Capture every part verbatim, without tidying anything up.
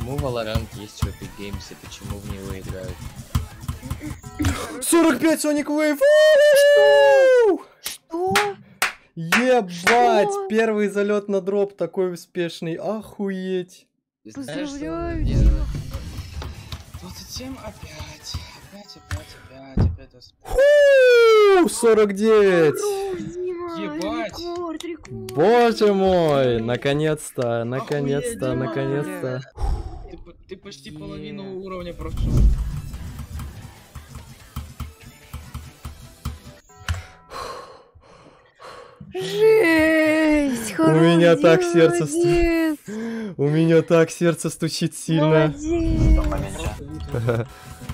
Почему Valorant есть в Epic Games и почему в него играют? сорок пять Sonic Wave! Что? Ебать! Что? Первый залет на дроп такой успешный. Охуеть! Поздравляю, Дима. двадцать семь опять. Опять, опять, опять, опять. Ху! сорок девять! Хорош, Дима. Ебать. Рекорд, рекорд. Боже мой! Наконец-то, Дима. наконец-то, наконец-то. Ты, ты почти половину уровня прошел. Жесть! У меня Дима, так сердце молодец. стучит. У меня так сердце стучит сильно. Молодец.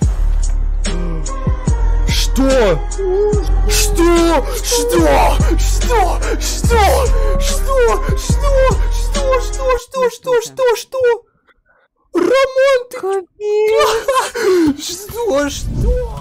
Что? Что? Что? Что? Что? Что? Что? Что? Что? Что? Что? Что? Что? Роман, ты... Капец. Что? Что?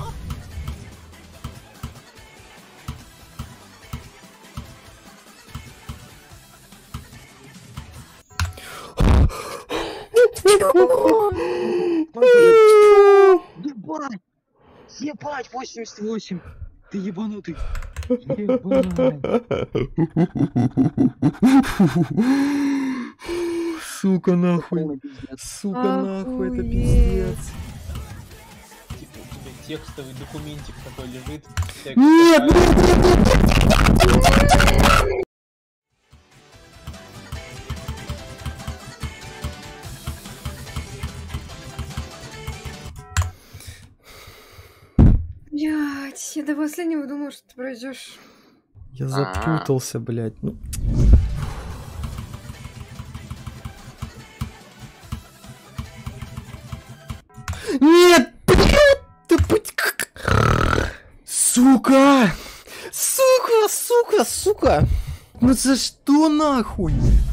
Ебать! Ебать, восемьдесят восемь! Ты ебанутый! Ебать! Сука, нахуй. Сука, нахуй, это Охуеть. пиздец. Типа у тебя текстовый документик такой лежит. Текст Нет, такая. Блять, я до последнего думала, что ты пройдешь. я запутался, блядь. Ну. Нет, блядь, ты будь как... Сука! Сука, сука, сука! Ну за что нахуй?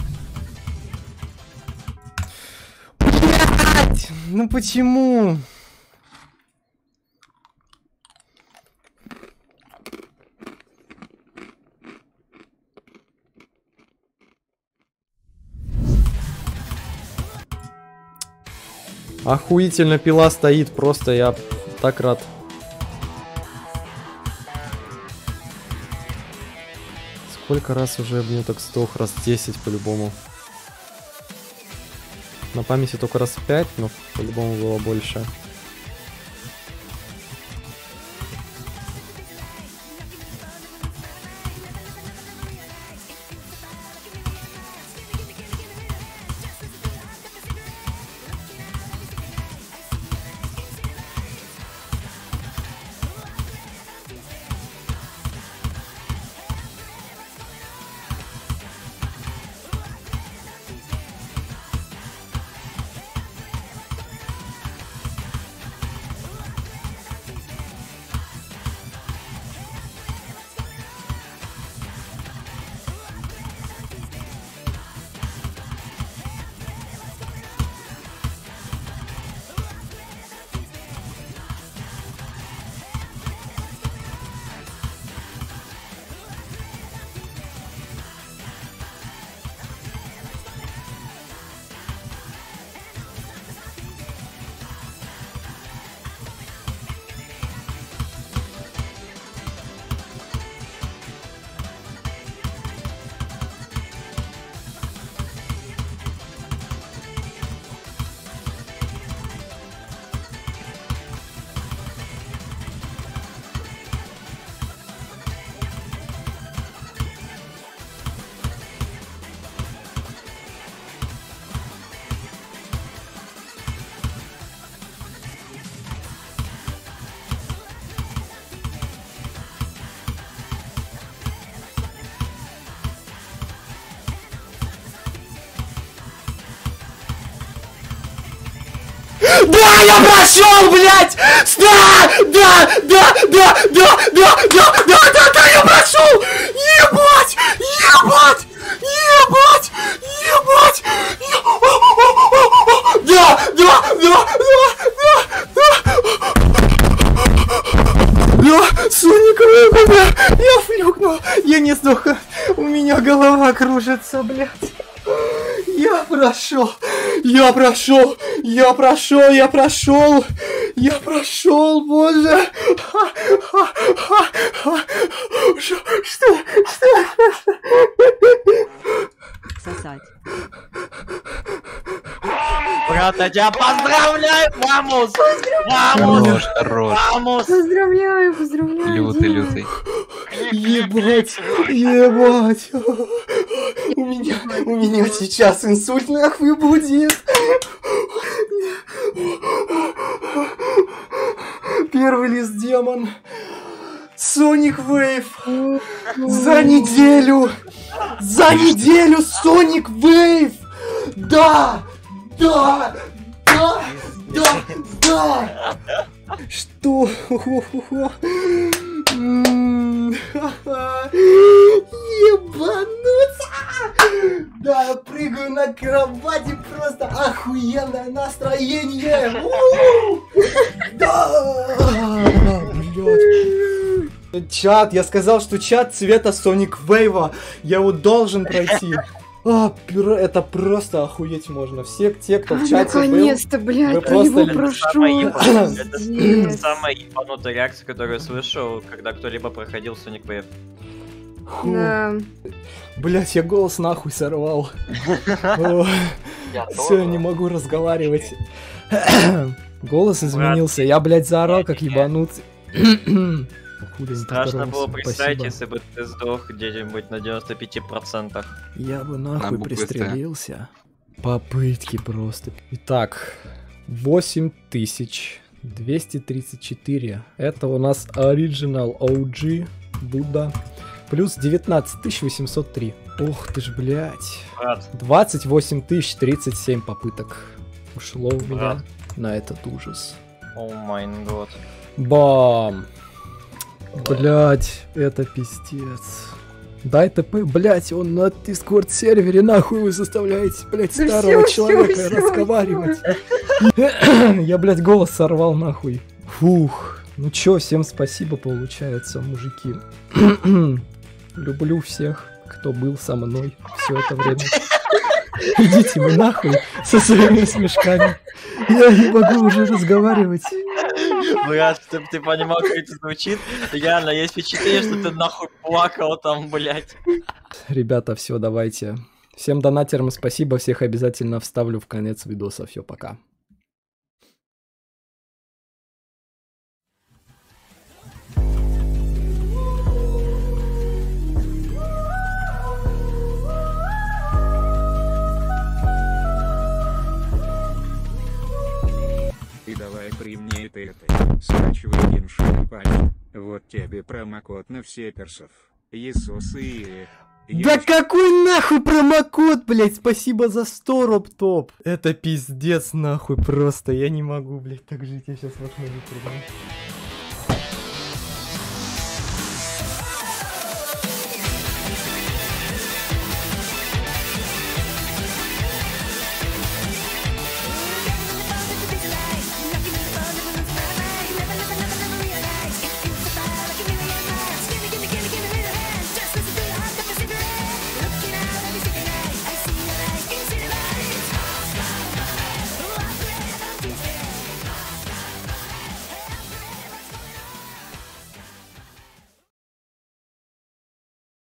Блядь! Ну почему? Охуительно пила стоит, просто я так рад. Сколько раз уже, блин, так сдох? Раз десять по-любому. На памяти только раз пять, но по-любому было больше. Да, я прошел, блядь! Да, да, да, да, да, да, да, да, да, да, я прошел! Ебать! Ебать! Ебать! Ебать! Да, да, да, да, да, да, Соника, бля, я флюкнул, я не сдох, у меня голова кружится, блядь. Я прошел. Я прошел! Я прошел! Я прошел! Я прошел, боже! Что? Что? Что? Сосать. Брат, я тебя поздравляю! Вамус! Вамус! Хорош, хорош. Вамус! Поздравляю, поздравляю. Лютый, Дима. лютый. Ебать! Ебать! У меня, у меня сейчас инсульт нахуй будет! Первый лист демон. Соник Вейв. За неделю. За неделю Соник Вейв. Да. Да. Да. Да. Да. Что? М, ха-ха. Ебануться! Да, я прыгаю на кровати, просто охуенное настроение! У-у-у! Да! Блядь. Чат, я сказал, что чат цвета Sonic Wave, я его должен пройти. А, пюре, это просто охуеть можно. Все те, кто в чате был, Наконец-то, блядь, вы про него просто прошу. Это Пиздец. самая ебанутая реакция, которую я слышал, когда кто-либо проходил Sonic Wave. фу, Да. блять, я голос нахуй сорвал. Все, я не могу разговаривать. Голос изменился, я, блядь, заорал, как ебанутый. Хули, Страшно было поздоровался, представить, спасибо. если бы ты сдох где-нибудь на девяносто пяти процентах. Я бы На нахуй буквы Т. пристрелился. Попытки просто. Итак, восемь тысяч двести тридцать четыре. Это у нас Original о джи Будда. Плюс девятнадцать тысяч восемьсот три. Ох ты ж, блядь. Брат, двадцать восемь тысяч тридцать семь попыток ушло у меня Брат. на этот ужас. о май год. Бам! Блять, это пиздец. Дай ТП, блять, он на дискорд сервере, нахуй вы заставляете, блять, Да старого всё, человека всё, всё, разговаривать. Я, блять, голос сорвал, нахуй. Фух. Ну чё, всем спасибо, получается, мужики. Люблю всех, кто был со мной все это время. Идите вы нахуй со своими смешками. Я не могу уже разговаривать. Брат, чтобы ты понимал, как это звучит, реально есть впечатление, что ты нахуй плакал там, блядь. Ребята, все, давайте. Всем донатерам спасибо, всех обязательно вставлю в конец видоса. Все, пока. И давай при мне это это. Скачивай Genshin Impact. Вот тебе промокод на все персов. Иисус и... Да какой нахуй промокод, блять, спасибо за сто роп-топ. Это пиздец нахуй просто, я не могу, блять, так жить, я сейчас в окно выпрыгну.